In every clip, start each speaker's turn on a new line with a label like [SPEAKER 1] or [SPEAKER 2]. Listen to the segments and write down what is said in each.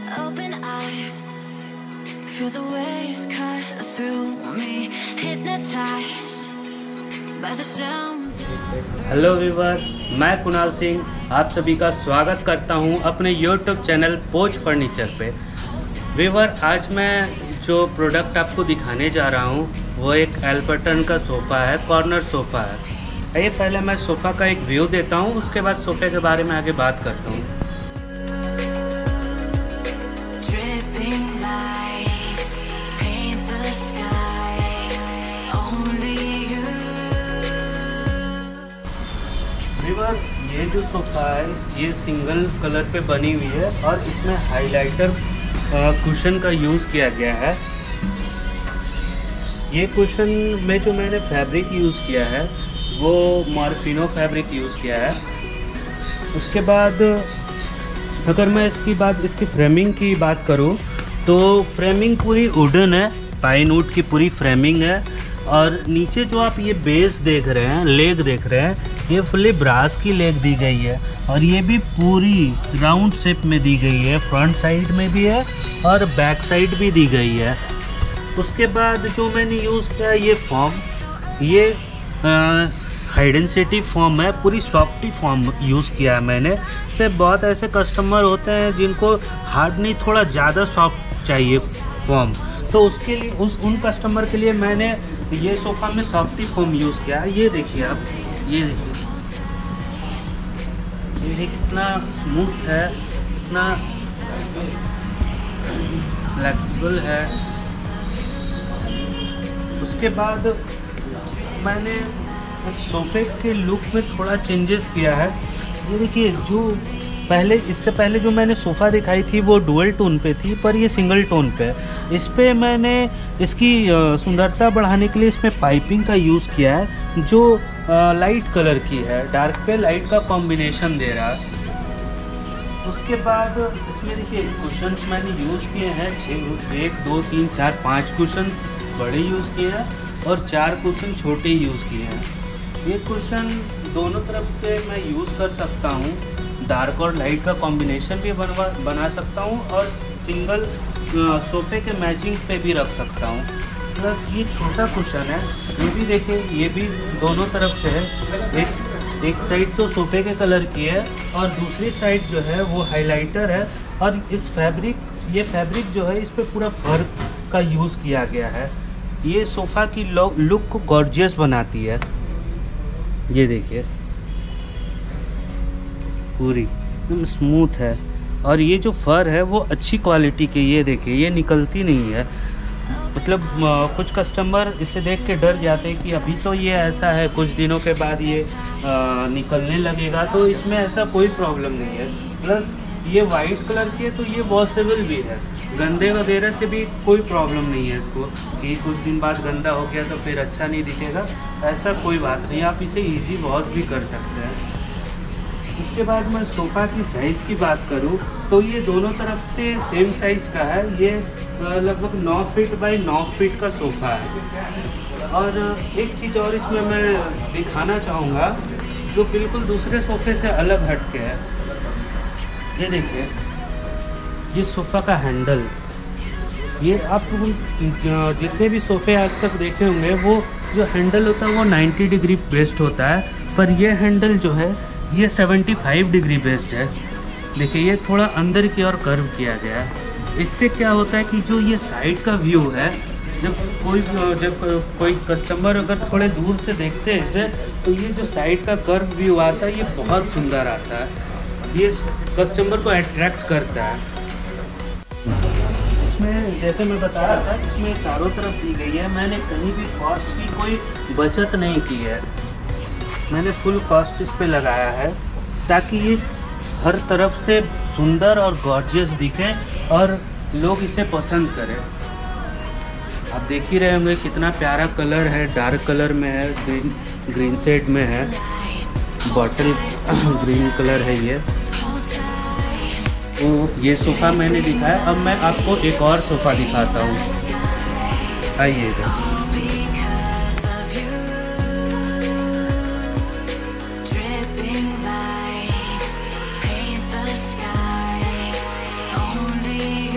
[SPEAKER 1] open eye, feel the waves cut through me, hypnotized by the sounds.
[SPEAKER 2] Hello viewer, मैं कुणाल सिंह आप सभी का स्वागत करता हूं अपने YouTube चैनल पोच फर्नीचर पे। व्यूअर, आज मैं जो प्रोडक्ट आपको दिखाने जा रहा हूं वो एक एल्बर्टन का सोफ़ा है, कॉर्नर सोफ़ा है। ये पहले मैं सोफ़ा का एक व्यू देता हूं, उसके बाद सोफ़े के बारे में आगे बात करता हूं। व्यूअर, ये जो सोफ़ा है ये सिंगल कलर पे बनी हुई है और इसमें हाइलाइटर कुशन का यूज़ किया गया है। ये कुशन में जो मैंने फैब्रिक यूज़ किया है वो मॉर्फिनो फैब्रिक यूज़ किया है। उसके बाद अगर मैं इसकी फ्रेमिंग की बात करूं तो फ्रेमिंग पूरी वुडन है, पाइन वुड की पूरी फ्रेमिंग है। और नीचे जो आप ये बेस देख रहे हैं, लेग देख रहे हैं, ये फुल्ली ब्रास की लेग दी गई है और ये भी पूरी राउंड शेप में दी गई है। फ्रंट साइड में भी है और बैक साइड भी दी गई है। उसके बाद जो मैंने यूज़ किया ये फॉर्म, ये हाई डेंसिटी फॉर्म है, पूरी सॉफ्टी फॉर्म यूज़ किया है मैंने। से बहुत ऐसे कस्टमर होते हैं जिनको हार्ड नहीं, थोड़ा ज़्यादा सॉफ्ट चाहिए फॉर्म, तो उसके लिए उन कस्टमर के लिए मैंने ये सोफ़ा में सॉफ्टी फॉर्म यूज़ किया है। ये देखिए आप, ये देखिए ये कितना स्मूथ है, कितना फ्लेक्सिबल है। उसके बाद मैंने सोफे के लुक में थोड़ा चेंजेस किया है। ये देखिए, इससे पहले जो मैंने सोफ़ा दिखाई थी वो डुअल टोन पे थी, पर ये सिंगल टोन पे है। इस पे मैंने इसकी सुंदरता बढ़ाने के लिए इसमें पाइपिंग का यूज़ किया है जो लाइट कलर की है, डार्क पे लाइट का कॉम्बिनेशन दे रहा है। उसके बाद इसमें देखिए कुशन्स मैंने यूज़ किए हैं 1 2 3 4 5 कुशन्स बड़े यूज़ किए हैं और 4 कुशन छोटे यूज़ किए हैं। ये कुशन दोनों तरफ से मैं यूज़ कर सकता हूँ, डार्क और लाइट का कॉम्बिनेशन भी बना सकता हूँ और सिंगल सोफ़े के मैचिंग पे भी रख सकता हूँ। प्लस ये छोटा कुशन है, ये भी देखिए, ये भी दोनों तरफ से है। एक साइड तो सोफ़े के कलर की है और दूसरी साइड जो है वो हाइलाइटर है। और ये फैब्रिक जो है इस पर पूरा फर का यूज़ किया गया है। ये सोफ़ा की लुक को गॉर्जियस बनाती है। ये देखिए, पूरी एकदम स्मूथ है और ये जो फर है वो अच्छी क्वालिटी की। ये देखिए, ये निकलती नहीं है। मतलब कुछ कस्टमर इसे देख के डर जाते हैं कि अभी तो ये ऐसा है, कुछ दिनों के बाद ये निकलने लगेगा, तो इसमें ऐसा कोई प्रॉब्लम नहीं है। प्लस ये वाइट कलर की है तो ये वॉशेबल भी है, गंदे वगैरह से भी कोई प्रॉब्लम नहीं है इसको कि कुछ दिन बाद गंदा हो गया तो फिर अच्छा नहीं दिखेगा, ऐसा कोई बात नहीं। आप इसे इजी वॉश भी कर सकते हैं। उसके बाद मैं सोफ़ा की साइज़ की बात करूं तो ये दोनों तरफ से सेम साइज़ का है। ये लगभग 9 फीट बाई 9 फीट का सोफ़ा है। और एक चीज़ और इसमें मैं दिखाना चाहूँगा जो बिल्कुल दूसरे सोफ़े से अलग हट के है। ये देखिए, ये सोफ़ा का हैंडल, ये आप जितने भी सोफ़े आज तक देखे होंगे वो जो हैंडल होता है वो 90 डिग्री बेस्ड होता है, पर ये हैंडल जो है ये 75 डिग्री बेस्ड है। देखिए, ये थोड़ा अंदर की ओर कर्व किया गया है। इससे क्या होता है कि जो ये साइड का व्यू है, जब कोई कस्टमर अगर थोड़े दूर से देखते हैं इसे, तो ये जो साइड का कर्व व्यू आता है ये बहुत सुंदर आता है, ये कस्टमर को अट्रैक्ट करता है। इसमें जैसे मैं बता रहा था, इसमें चारों तरफ दी गई है, मैंने कहीं भी कॉस्ट की कोई बचत नहीं की है। मैंने फुल कॉस्ट इस पे लगाया है ताकि ये हर तरफ से सुंदर और गॉर्जियस दिखे और लोग इसे पसंद करें। आप देख ही रहे होंगे कितना प्यारा कलर है, डार्क कलर में है, ग्रीन शेड में है, बॉटल ग्रीन कलर है ये। तो ये सोफ़ा मैंने दिखाया। अब मैं आपको एक और सोफ़ा दिखाता हूँ, आइएगा।
[SPEAKER 1] Only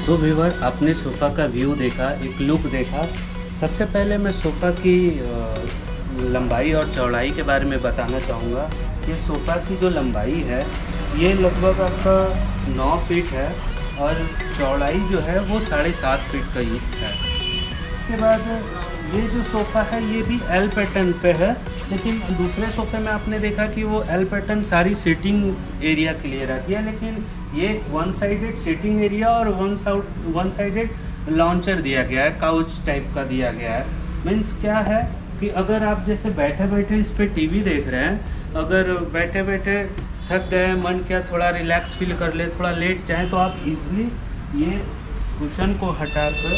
[SPEAKER 2] तो व्यूअर, आपने सोफ़ा का व्यू देखा, एक लुक देखा। सबसे पहले मैं सोफ़ा की लंबाई और चौड़ाई के बारे में बताना चाहूँगा। ये सोफ़ा की जो लंबाई है ये लगभग आपका 9 फीट है और चौड़ाई जो है वो 7.5 फीट का ही है। उसके बाद ये जो सोफ़ा है ये भी एल पैटर्न पे है, लेकिन दूसरे सोफ़े में आपने देखा कि वो एल पैटर्न सारी सीटिंग एरिया के लिए रहती है, लेकिन ये वन साइडेड सीटिंग एरिया और वन साइडेड लॉन्चर दिया गया है, काउच टाइप का दिया गया है। मीन्स क्या है कि अगर आप जैसे बैठे बैठे इस पर टीवी देख रहे हैं, अगर बैठे बैठे थक गए, मन क्या थोड़ा रिलैक्स फील कर ले, थोड़ा लेट जाए, तो आप इजीली ये कुशन को हटाकर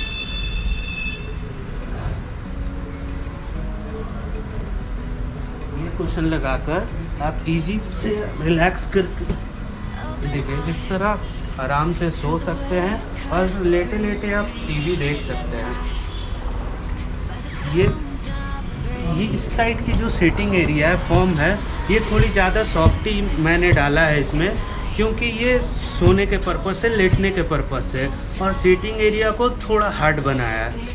[SPEAKER 2] ये कुशन लगाकर आप इजी से रिलैक्स करके देखिए इस तरह आराम से सो सकते हैं और लेटे लेटे आप टीवी देख सकते हैं। ये इस साइड की जो सीटिंग एरिया है, फॉर्म है, ये थोड़ी ज़्यादा सॉफ्टी मैंने डाला है इसमें, क्योंकि ये सोने के पर्पज़ से, लेटने के पर्पज़ से, और सीटिंग एरिया को थोड़ा हार्ड बनाया है।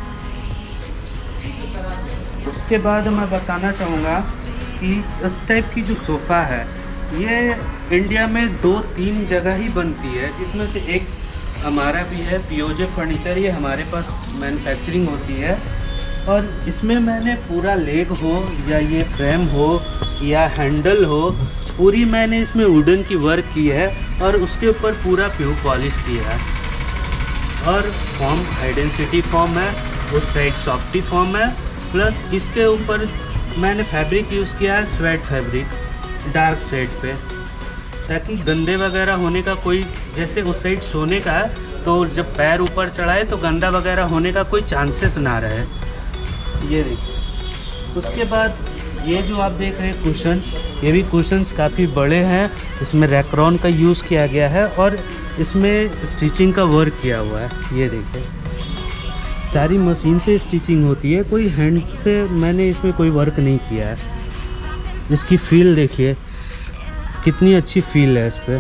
[SPEAKER 2] उसके बाद मैं बताना चाहूँगा कि इस टाइप की जो सोफ़ा है ये इंडिया में 2-3 जगह ही बनती है, जिसमें से एक हमारा भी है पीओजे फर्नीचर। ये हमारे पास मैन्युफैक्चरिंग होती है और इसमें मैंने पूरा लेग हो या ये फ्रेम हो या हैंडल हो, पूरी मैंने इसमें वुडन की वर्क की है और उसके ऊपर पूरा प्योर पॉलिश किया है। और फॉर्म हाई डेंसिटी फॉर्म है, उस साइड सॉफ्टी फॉर्म है, प्लस इसके ऊपर मैंने फैब्रिक यूज़ किया है स्वेट फैब्रिक डार्क शेड पे, ताकि गंदे वगैरह होने का कोई, जैसे उस साइड सोने का है तो जब पैर ऊपर चढ़ाए तो गंदा वगैरह होने का कोई चांसेस ना रहे। ये देखिए। उसके बाद ये जो आप देख रहे हैं कुशन्स, ये भी कुशन्स काफ़ी बड़े हैं, इसमें रैक्रॉन का यूज़ किया गया है और इसमें स्टिचिंग का वर्क किया हुआ है। ये देखिए, सारी मशीन से स्टिचिंग होती है, कोई हैंड से मैंने इसमें कोई वर्क नहीं किया है। इसकी फील देखिए कितनी अच्छी फील है इस पर।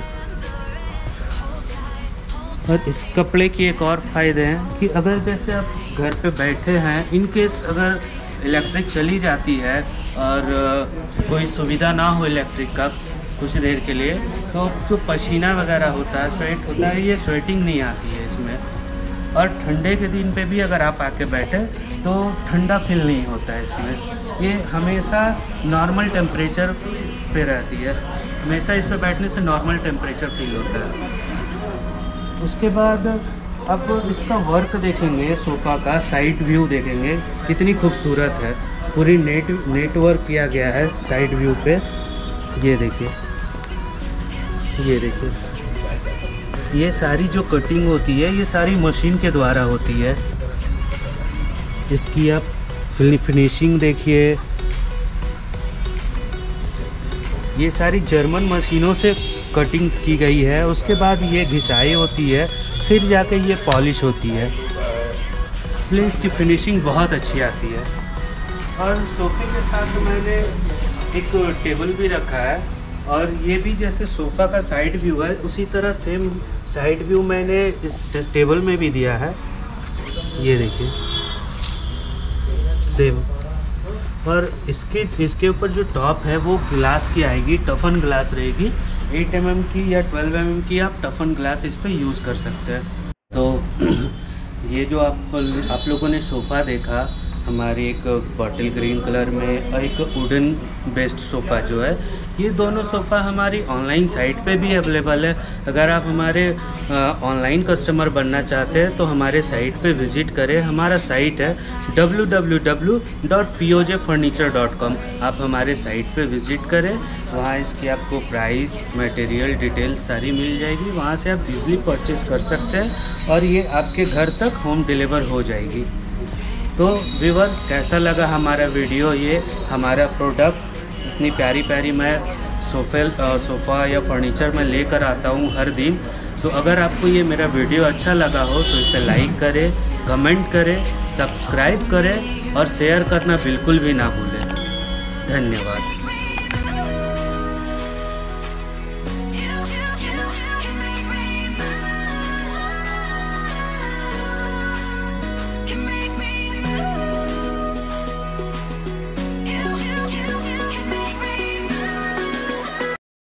[SPEAKER 2] और इस कपड़े की एक और फ़ायदे हैं कि अगर जैसे आप घर पे बैठे हैं, इन केस अगर इलेक्ट्रिक चली जाती है और कोई सुविधा ना हो इलेक्ट्रिक का कुछ देर के लिए, तो जो पसीना वगैरह होता है, स्वेट होता है, ये स्वेटिंग नहीं आती है इसमें। और ठंडे के दिन पे भी अगर आप आके बैठे तो ठंडा फील नहीं होता है इसमें। ये हमेशा नॉर्मल टेम्परेचर पे रहती है, हमेशा इस पे बैठने से नॉर्मल टेम्परेचर फील होता है। उसके बाद अब इसका वर्क देखेंगे, सोफ़ा का साइड व्यू देखेंगे, कितनी खूबसूरत है। पूरी नेट वर्क किया गया है साइड व्यू पे। ये देखिए, ये देखिए, ये सारी जो कटिंग होती है ये सारी मशीन के द्वारा होती है। इसकी आप फिनिशिंग देखिए, ये सारी जर्मन मशीनों से कटिंग की गई है। उसके बाद ये घिसाई होती है, फिर जाके ये पॉलिश होती है, इसलिए इसकी फिनिशिंग बहुत अच्छी आती है। और सोफ़े के साथ मैंने एक टेबल भी रखा है, और ये भी जैसे सोफ़ा का साइड व्यू है उसी तरह सेम साइड व्यू मैंने इस टेबल में भी दिया है। ये देखिए सेम। और इसके ऊपर जो टॉप है वो ग्लास की आएगी, टफन ग्लास रहेगी, 8 mm की या 12 mm की आप टफन ग्लास इस पर यूज़ कर सकते हैं। तो ये जो आप लोगों ने सोफ़ा देखा, हमारे एक बॉटल ग्रीन कलर में और एक वुडन बेस्ड सोफ़ा जो है, ये दोनों सोफ़ा हमारी ऑनलाइन साइट पे भी अवेलेबल है। अगर आप हमारे ऑनलाइन कस्टमर बनना चाहते हैं तो हमारे साइट पे विज़िट करें। हमारा साइट है www.pojfurniture.com। आप हमारे साइट पे विज़िट करें, वहाँ इसकी आपको प्राइस, मटेरियल डिटेल सारी मिल जाएगी। वहाँ से आप इजीली परचेज़ कर सकते हैं और ये आपके घर तक होम डिलीवर हो जाएगी। तो व्यूअर, कैसा लगा हमारा वीडियो, ये हमारा प्रोडक्ट इतनी प्यारी प्यारी मैं सोफ़ा या फर्नीचर में लेकर आता हूँ हर दिन। तो अगर आपको ये मेरा वीडियो अच्छा लगा हो तो इसे लाइक करें, कमेंट करें, सब्सक्राइब करें और शेयर करना बिल्कुल भी ना भूलें। धन्यवाद।